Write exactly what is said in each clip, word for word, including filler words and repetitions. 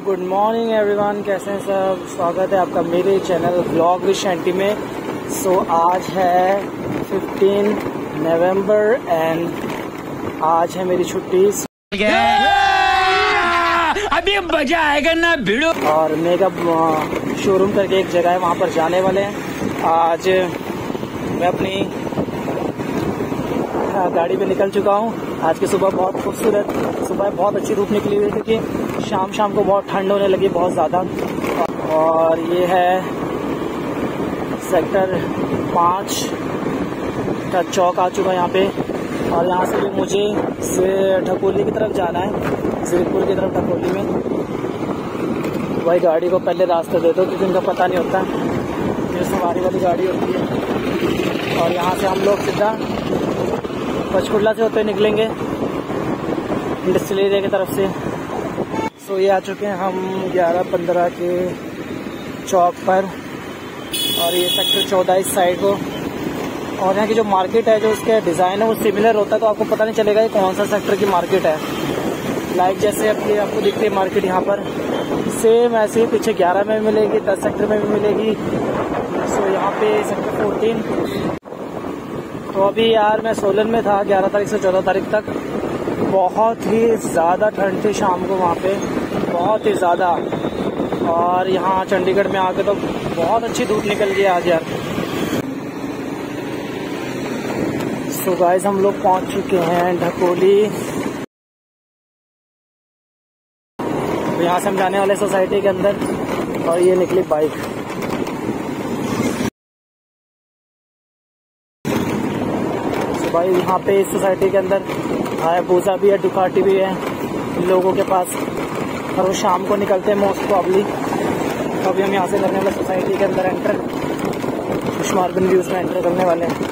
Good morning everyone, कैसे हैं सब। स्वागत है आपका मेरे चैनल व्लॉग विद शैंटी में। सो so, आज है पंद्रह नवंबर एंड आज है मेरी छुट्टी। अभी मजा आएगा ना भिड़ो। और मेकअप शोरूम करके एक जगह है, वहाँ पर जाने वाले हैं। आज मैं अपनी गाड़ी पे निकल चुका हूँ। आज की सुबह बहुत खूबसूरत, सुबह बहुत अच्छी धूप निकली हुई थी क्योंकि शाम शाम को बहुत ठंड होने लगी बहुत ज़्यादा। और ये है सेक्टर पाँच का चौक आ चुका है यहाँ पे। और यहाँ से भी मुझे ढकोली की तरफ जाना है, जीरकपुर की तरफ ढकोली में। भाई गाड़ी को पहले रास्ता दे दो क्योंकि उनका पता नहीं होता, ये सवारी वाली गाड़ी होती है। और यहाँ से हम लोग सीधा पंचकुला से होते निकलेंगे इंडस्ट्रियल एरिया की तरफ से। सो ये आ चुके हैं हम ग्यारह पंद्रह के चौक पर। और ये सेक्टर चौदह इस साइड को। और यहाँ की जो मार्केट है, जो उसका डिज़ाइन है वो सिमिलर होता है, तो आपको पता नहीं चलेगा ये कौन सा सेक्टर की मार्केट है। लाइक जैसे अपनी आपको दिखती है मार्केट यहाँ पर, सेम ऐसे ही पीछे ग्यारह में भी मिलेगी, दस सेक्टर में भी मिलेगी। सो यहाँ पे सेक्टर फोर्टीन। तो अभी यार मैं सोलन में था ग्यारह तारीख से चौदह तारीख तक। बहुत ही ज़्यादा ठंड थी शाम को वहाँ पे, बहुत ही ज़्यादा। और यहाँ चंडीगढ़ में आके तो बहुत अच्छी धूप निकल गई आज यार। सो गाइस हम लोग पहुँच चुके हैं ढकोली। तो यहाँ से हम जाने वाले सोसाइटी के अंदर। और ये निकली बाइक। भाई यहाँ पे इस सोसाइटी के अंदर हायाबुसा भी है, डुकाटी भी है लोगों के पास। और वो शाम को निकलते हैं मोस्ट प्रॉब्ली। तो अभी हम यहाँ से करने वाले सोसाइटी के अंदर एंटर, खुशमार्बिन व्यूज में एंटर करने वाले हैं।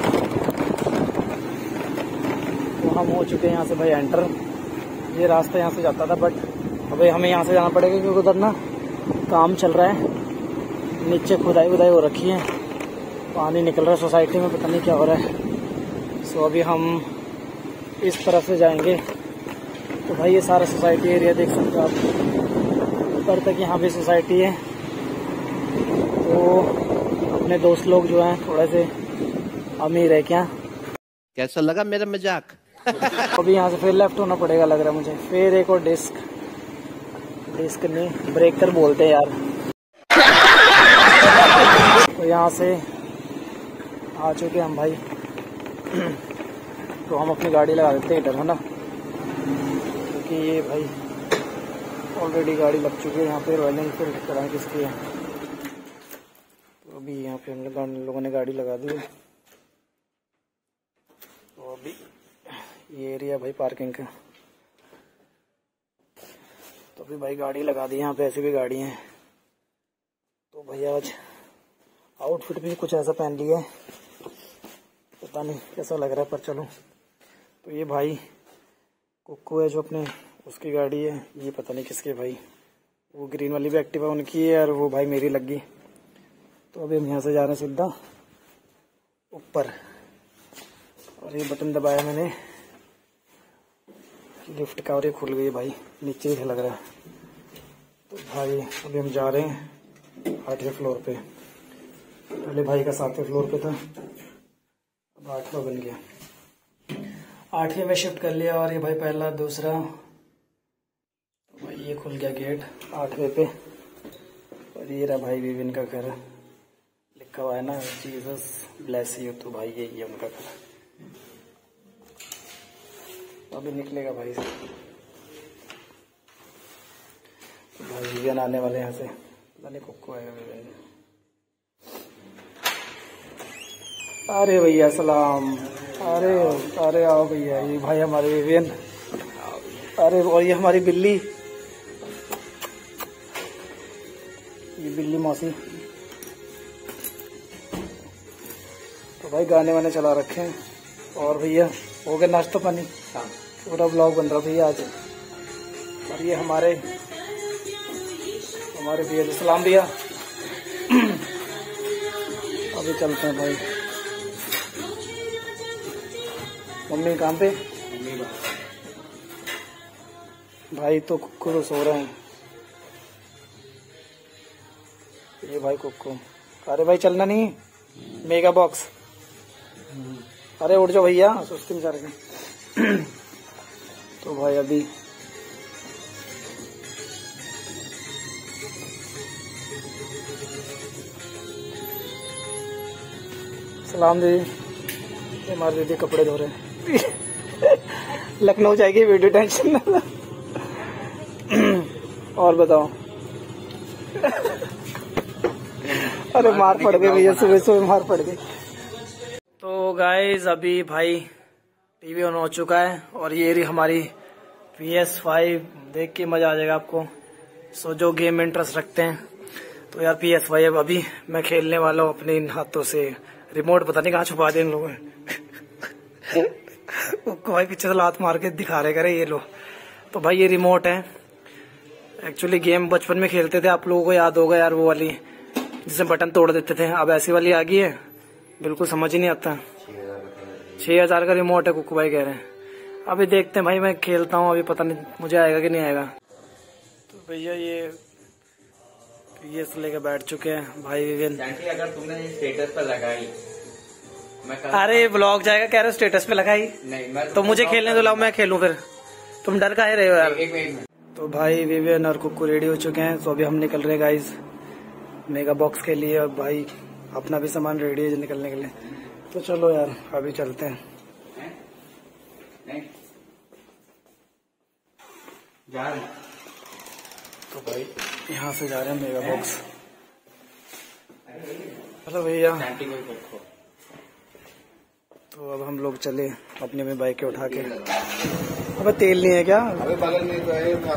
तो हम हो चुके हैं यहाँ से भाई एंटर। ये रास्ता यहाँ से जाता था, बट अभी हमें यहाँ से जाना पड़ेगा क्योंकि उधर ना काम चल रहा है, नीचे खुदाई वुदाई हो रखी है, पानी निकल रहा है सोसाइटी में, पता नहीं क्या हो रहा है। सो so, अभी हम इस तरफ से जाएंगे। तो भाई ये सारा सोसाइटी एरिया देख सकते हो आप, ऊपर तक यहाँ पे सोसाइटी है। तो अपने दोस्त लोग जो हैं थोड़े से अमीर है क्या। कैसा लगा मेरा मजाक? अभी यहाँ से फिर लेफ्ट होना पड़ेगा लग रहा है मुझे। फिर एक और डिस्क डिस्क नहीं ब्रेकर बोलते हैं यार। तो यहाँ से आ चुके हम भाई। तो हम अपनी गाड़ी लगा देते हैं इधर, है ना, क्योंकि ये भाई ऑलरेडी गाड़ी लग चुकी है यहाँ पे। रॉयल एनफील्ड कराएं किसकी है। तो अभी यहाँ पे हम लोगों ने गाड़ी लगा दी है। तो अभी ये एरिया भाई पार्किंग का। तो अभी भाई गाड़ी लगा दी यहाँ पे, ऐसी भी गाड़ी हैं। तो भैया आज आउटफिट भी कुछ ऐसा पहन लिया है, पता नहीं कैसा लग रहा है पर चलो। तो ये भाई कुक्कू है जो अपने उसकी गाड़ी है, ये पता नहीं किसकी भाई। वो ग्रीन वाली भी एक्टिवा उनकी है और वो भाई मेरी लग गई। तो अभी हम यहाँ से जा रहे हैं सीधा ऊपर। और ये बटन दबाया मैंने लिफ्ट का और ये खुल गई भाई, नीचे ही लग रहा है। तो भाई अभी हम जा रहे हैं आठवें फ्लोर पे। पहले भाई का सातवें फ्लोर पे था, अब आठवां बन गया। आठवें में शिफ्ट कर लिया। और ये भाई पहला दूसरा, तो भाई ये खुल गया गेट आठवें पे। और ये रहा भाई विविन का घर, लिखा हुआ है ना जीसस ब्लेस यू। तो भाई यही है उनका घर। अभी निकलेगा भाई से। तो भाई विविन आने वाले यहाँ से, पता नहीं कुक्को आएगा विविन। अरे भैया सलाम। अरे अरे आओ भैया, ये भाई हमारे विवियन। अरे और ये हमारी बिल्ली, ये बिल्ली मौसी। तो भाई गाने वाने चला रखे हैं। और भैया हो गया नाश्ता पानी, पूरा ब्लॉग बन रहा भैया आज। और ये हमारे हमारे भैया सलाम भैया। अभी चलते हैं भाई। मम्मी काम पे, भाई तो कुक्कू तो सो रहे हैं। ये भाई कुक्कू। अरे भाई चलना नहीं, मेगा बॉक्स। अरे उठ जाओ भैया, सुस्ती में जा रहे। तो भाई अभी सलाम दीदी, हमारे दीदी कपड़े धो रहे हैं। लखनऊ जाएगी वीडियो, टेंशन ना। और बताओ। अरे मार पड़ गई भैया, सुबह सुबह मार पड़ गई। तो गाइज अभी भाई टीवी ऑन हो चुका है और ये रही हमारी पी एस फाइव। देख के मजा आ जाएगा आपको। सो जो गेम में इंटरेस्ट रखते हैं तो यार पी एस फाइव अभी मैं खेलने वाला हूँ अपने इन हाथों से। रिमोट पता नहीं कहाँ छुपा दिया इन लोगों ने। भाई पीछे से लात मार के दिखा रहे करे ये लो। तो भाई ये रिमोट है। एक्चुअली गेम बचपन में खेलते थे, आप लोगों को याद होगा यार, वो वाली जिसमें बटन तोड़ देते थे। अब ऐसी वाली आ गई है, बिल्कुल समझ ही नहीं आता। छह हजार का रिमोट है, कुक्कू भाई कह रहे हैं। अभी देखते हैं भाई, मैं खेलता हूँ, अभी पता नहीं मुझे आएगा कि नहीं आएगा। तो भैया ये ये लेके बैठ चुके हैं भाई विवेन। अगर तुमने स्टेटस पर लगाई, मैं अरे ब्लॉग जाएगा कह रहे हो, स्टेटस पे लगाई नहीं, मैं तो मुझे खेलने दो, लाओ मैं खेलूं फिर। तुम डर का ही रहे हो यार। एक मिनट। तो भाई विवेन और कुक्कू रेडी हो चुके हैं। तो अभी हम निकल रहे हैं गाइज मेगा बॉक्स के लिए। और भाई अपना भी सामान रेडी है निकलने के लिए। तो चलो यार अभी चलते हैं। नहीं जा रहे। तो भाई यहाँ से जा रहे हैं मेगा बॉक्स। हेलो भैया। तो अब हम लोग चले अपने में बाइक के उठा के। अबे तेल नहीं है क्या? अबे बगल में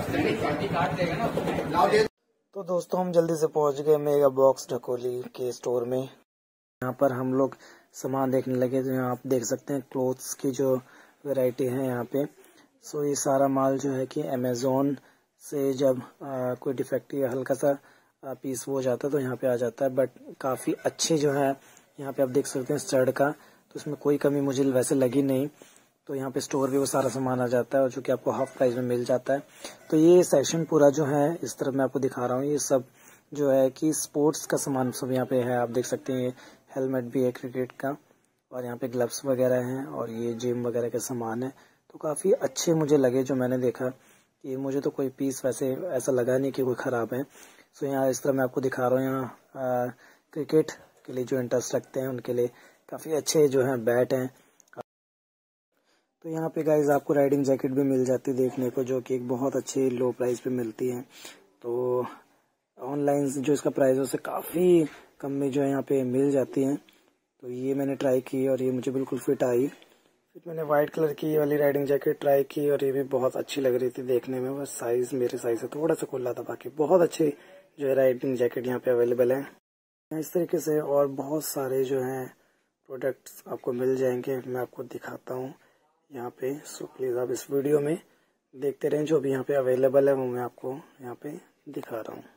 तो दोस्तों हम जल्दी से पहुंच गए मेगा बॉक्स ढकोली के स्टोर में। यहाँ पर हम लोग सामान देखने लगे। तो यहाँ आप देख सकते हैं क्लोथ्स की जो वैरायटी है यहाँ पे। सो ये सारा माल जो है कि अमेजोन से जब आ, कोई डिफेक्ट या हल्का सा आ, पीस हो जाता है तो यहाँ पे आ जाता है। बट काफ़ी अच्छे जो है यहाँ पे आप देख सकते हैं स्टड का। तो इसमें कोई कमी मुझे वैसे लगी नहीं। तो यहाँ पे स्टोर पे वो सारा सामान आ जाता है और जो कि आपको हाफ प्राइस में मिल जाता है। तो ये सेक्शन पूरा जो है इस तरफ मैं आपको दिखा रहा हूँ, ये सब जो है कि स्पोर्ट्स का सामान सब यहाँ पे है। आप देख सकते हैं ये हेलमेट भी है क्रिकेट का, और यहाँ पे ग्लव्स वगैरह हैं, और ये जिम वगैरह के सामान है। तो काफ़ी अच्छे मुझे लगे जो मैंने देखा। ये मुझे तो कोई पीस वैसे ऐसा लगा नहीं कि कोई ख़राब है। सो यहाँ इस तरह मैं आपको दिखा रहा हूँ। यहाँ क्रिकेट के लिए जो इंटरेस्ट रखते हैं उनके लिए काफ़ी अच्छे जो हैं बैट हैं। तो यहाँ पे गाइज आपको राइडिंग जैकेट भी मिल जाती है देखने को, जो कि एक बहुत अच्छी लो प्राइस पे मिलती है। तो ऑनलाइन जो इसका प्राइस है उससे काफ़ी कम में जो है यहाँ पे मिल जाती हैं। तो ये मैंने ट्राई की और ये मुझे बिल्कुल फिट आई। फिर मैंने वाइट कलर की ये वाली राइडिंग जैकेट ट्राई की और ये भी बहुत अच्छी लग रही थी देखने में। बस साइज़ मेरे साइज़ से थोड़ा सा खुला था, बाकी बहुत अच्छी जो है राइडिंग जैकेट यहाँ पे अवेलेबल है। इस तरीके से और बहुत सारे जो हैं प्रोडक्ट्स आपको मिल जाएंगे, मैं आपको दिखाता हूँ यहाँ पे। सो प्लीज़ आप इस वीडियो में देखते रहें, जो भी यहाँ पे अवेलेबल है वो मैं आपको यहाँ पे दिखा रहा हूँ।